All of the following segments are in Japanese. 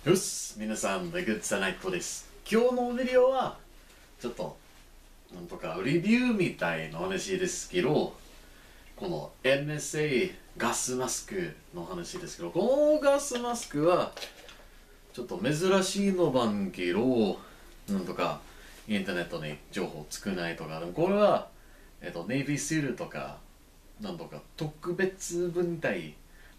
よし、皆さん、The Good Night です。今日のビデオは、ちょっと、なんとかレビューみたいな話ですけど、この NSA ガスマスクの話ですけど、このガスマスクは、ちょっと珍しいの番けど、なんとかインターネットに情報少ないとか、でもこれは、ネイビーシールとか、なんとか特別分隊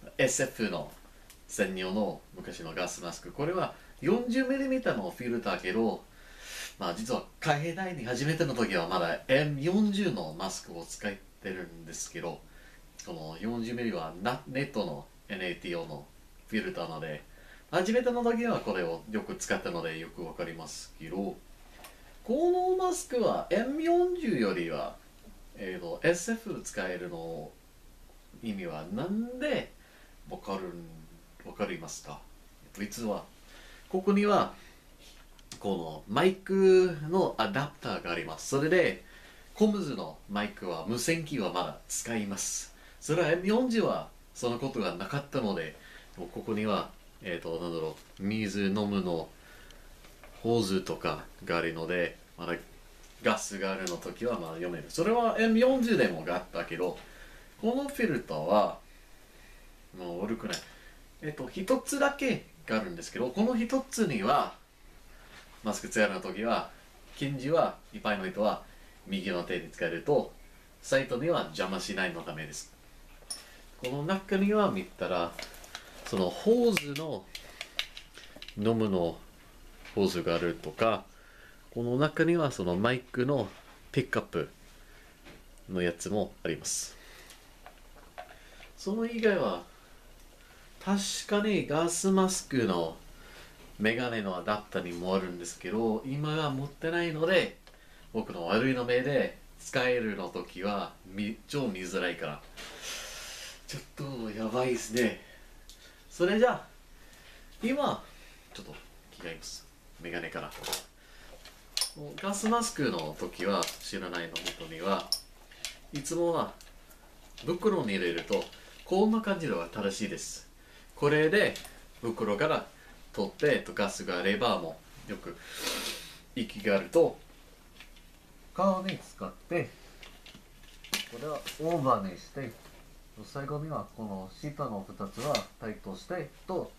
SF の専用の昔のガスマスク、これは 40mm のフィルターけど、まあ実は海外に初めての時はまだ M40 のマスクを使ってるんですけど、この 40mm はネットの NATO のフィルターなので、初めての時はこれをよく使ったのでよくわかりますけど、このマスクは M40 よりは、SF 使えるの意味はなんでわかりますか？実はここにはこのマイクのアダプターがあります。それでコムズのマイクは無線機はまだ使います。それは M40 はそのことがなかったので、ここにはなんだろう、水飲むのホーズとかがあるので、まだガスがあるの時はまだ読める。それは M40 でもあったけど、このフィルターはもう悪くない。一つだけがあるんですけど、この一つにはマスク使うの時は、近所はいっぱいの人は右の手に使えると、サイトには邪魔しないのためです。この中には見たら、そのホーズの飲むのホーズがあるとか、この中にはそのマイクのピックアップのやつもあります。その以外は確かにガスマスクのメガネのアダプターにもあるんですけど、今は持ってないので、僕の悪いの目で使えるの時は超見づらいから、ちょっとやばいですね。それじゃあ、今、ちょっと着替えます。メガネから。ガスマスクの時は知らないの人には、いつもは袋に入れるとこんな感じでは正しいです。これで袋から取ってガスがあればもうよく息があると顔に使ってこれはオーバーにして最後にはこの下の2つはタイトしてと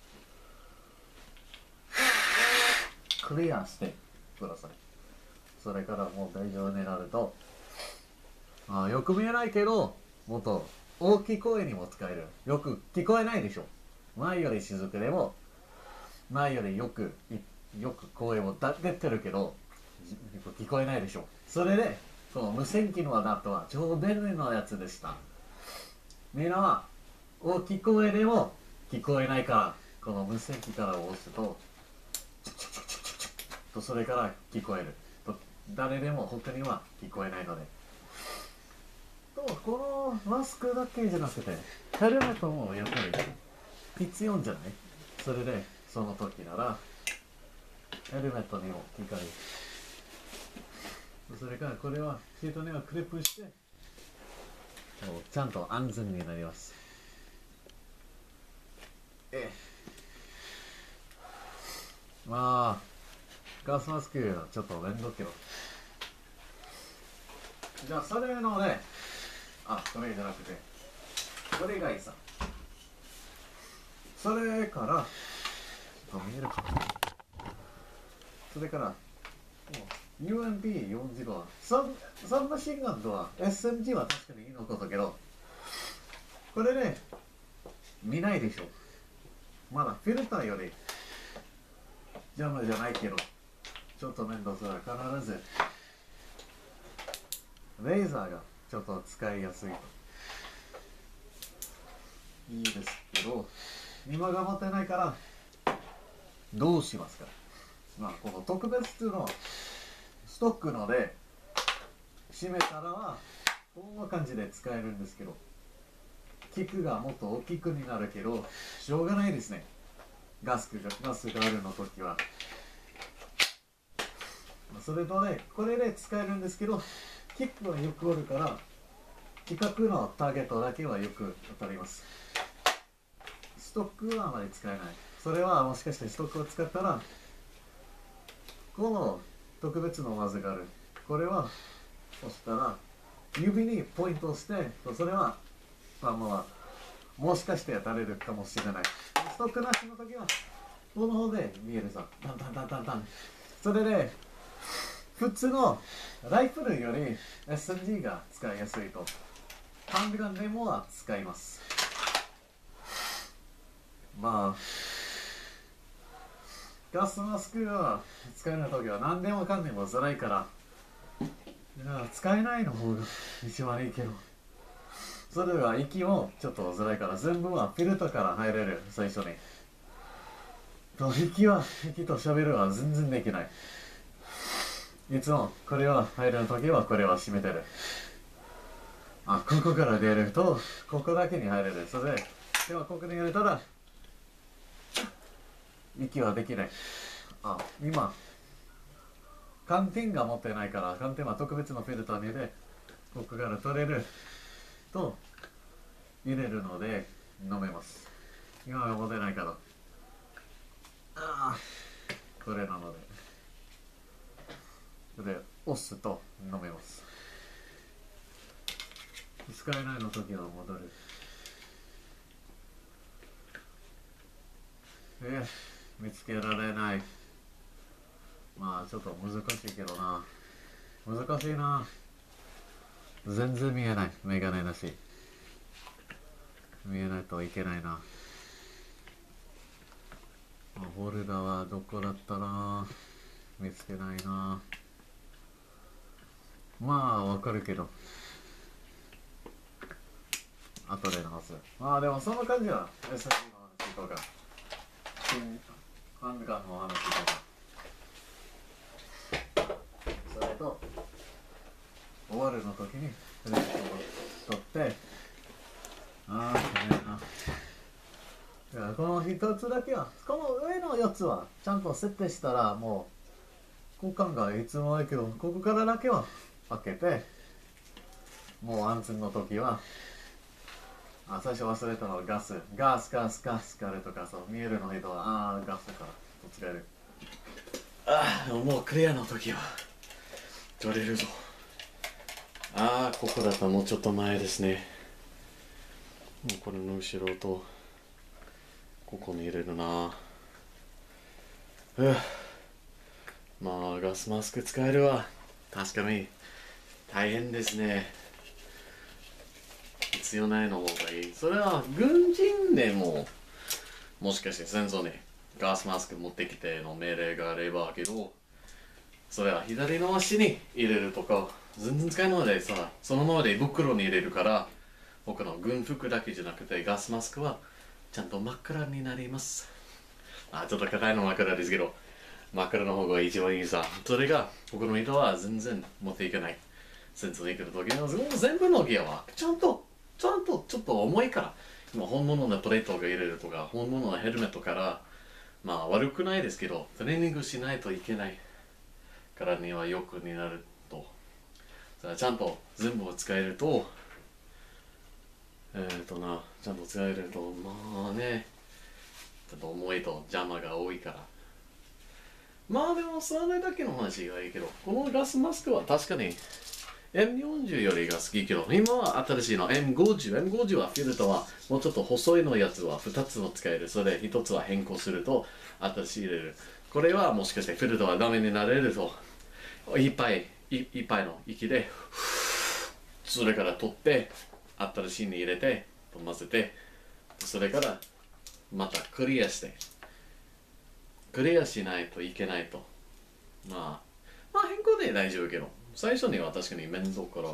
クリアしてください。それからもう大丈夫になるとよく見えないけどもっと大きい声にも使える。よく聞こえないでしょ。前より静かでも前よりよく声を出てるけど聞こえないでしょ。それでこの無線機のアダプターは超便利なやつでした。みんなは大きい声でも聞こえないからこの無線機から押すととそれから聞こえると誰でも他には聞こえないのでとこのマスクだけじゃなくてヘルメットもやっぱり必要じゃない？それでその時ならヘルメットにも機械それからこれはシートにはクリップしてちゃんと安全になります。まあガスマスクはちょっと面倒けどじゃあそれのねこれじゃなくてこれがいいさ。それからちょっと見えるかな。それからUMP40 はサブマシンガンとは SMG は確かにいいのことだけどこれね見ないでしょ。まだフィルターより邪魔じゃないけどちょっと面倒そうだ必ずレーザーがちょっと使いやすいといいですけど今が持ってないからどうしますか。この特別のストックので閉めたらはこんな感じで使えるんですけどキックがもっと大きくになるけどしょうがないですね。ガスがあるの時はそれとねこれで使えるんですけどキックはよくあるから近くのターゲットだけはよく当たります。ストックはあまり使えない。 それはもしかしてストックを使ったらこの特別の技がある。これはそしたら指にポイントをしてそれはもしかして当たれるかもしれない。ストックなしの時はこの方で見えるさ、タンタンタンタンタン。それで普通のライフルより SMG が使いやすいとハンドガンでも使います。ガスマスクが使えない時は何でもかんでも辛いから使えないの方が一番いいけど、それは息もちょっと辛いから全部はフィルターから入れる。最初に息と喋るは全然できない。いつもこれは入る時はこれは閉めてる。ここから出るとここだけに入れる。それではここに入れたら息はできない。今寒天が持ってないから寒天は特別のフィルターに入れここから取れると入れるので飲めます。今は持てないからこれなのでそれで押すと飲めます。使えないの時は戻る。見つけられない。ちょっと難しいけどな。難しいな。全然見えない。メガネなし。見えないといけないな。ホルダーはどこだったな。見つけないな。わかるけど。後で直す。でもその感じは SSD の話とかハンドガンの話とかそれと終わるの時にフレッシュを取ってこの一つだけはこの上の4つはちゃんと設定したらもう交換がいつもいいけどここからだけは開けてもう安全の時は最初忘れたのはガスあるとかそう見えるの人はガスだから使える。 もうクリアの時は取れるぞ。ここだったらもうちょっと前ですね。これの後ろとここに入れるな。ガスマスク使えるわ。確かに大変ですね。必要ないの方がいい。それは軍人でももしかして戦争にガスマスク持ってきての命令があればけど、それは左の足に入れるとか全然使えないのでさ、そのままで袋に入れるから僕の軍服だけじゃなくてガスマスクはちゃんと真っ暗になります。ちょっと硬いの真っ暗ですけど真っ暗の方が一番いいさ。それが僕の人は全然持っていけない。戦争に行く時は全部のギアはちゃんとちょっと重いから、今本物のプレートが入れるとか本物のヘルメットから悪くないですけどトレーニングしないといけないからにはよくになると、ちゃんと全部を使えるとちゃんと使えるとちょっと重いと邪魔が多いからでもそれだけの話がいいけど、このガスマスクは確かにM40 よりが好きけど、今は新しいの M50 はフィルターはもうちょっと細いのやつは2つも使える。それで1つは変更すると新しい入れる。これはもしかしてフィルターはダメになれるといっぱいの息でそれから取って新しいに入れて混ぜて、それからまたクリアしないといけないと。変更で大丈夫けど最初には確かに面倒から。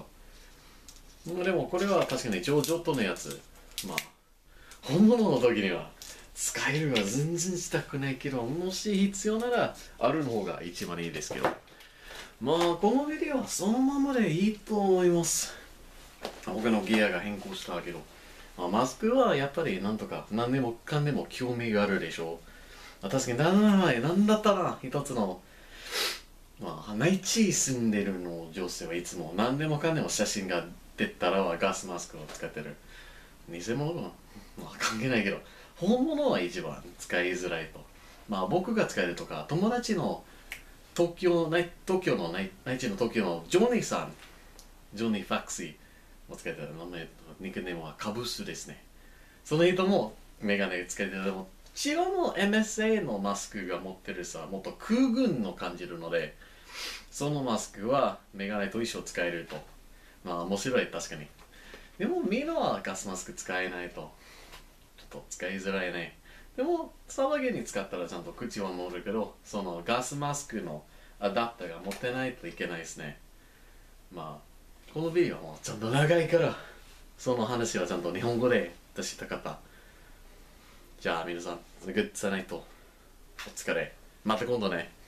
でもこれは確かにちょっとのやつ本物の時には使えるは全然したくないけど、もし必要ならあるの方が一番いいですけど、このビデオはそのままでいいと思います。僕のギアが変更したけど、マスクはやっぱりなんとか何でもかんでも興味があるでしょう。確かになんだったら一つの内地住んでるの女性はいつも何でもかんでも写真が出たらはガスマスクを使ってる。偽物は関係ないけど本物は一番使いづらいと。まあ僕が使えるとか、友達の東京の内地の東京のジョニーさん、ジョニー・ファクシーも使えてる名前、ニックネームはカブスですね。その人もメガネつけてる。でも白の MSA のマスクが持ってるさ、もっと空軍の感じるので、そのマスクはメガネと一緒使えると。まあ面白い、確かに。でもみんなはガスマスク使えないと。ちょっと使いづらいね。でも騒ぎに使ったらちゃんと口は守るけど、そのガスマスクのアダプターが持ってないといけないですね。まあこのビデオはもうちょっと長いから、その話はちゃんと日本語で出したかった。じゃあ皆さん、グッドナイト。お疲れ。また今度ね。